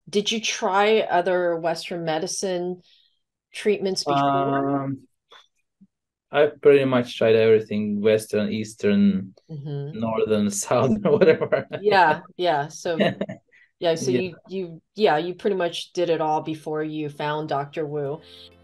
Did you try other Western medicine treatments before? Um, I pretty much tried everything, Western, Eastern, Hmm. Northern, Southern, whatever. Yeah, yeah. So yeah, so Yeah. you pretty much did it all before you found Dr. Wu.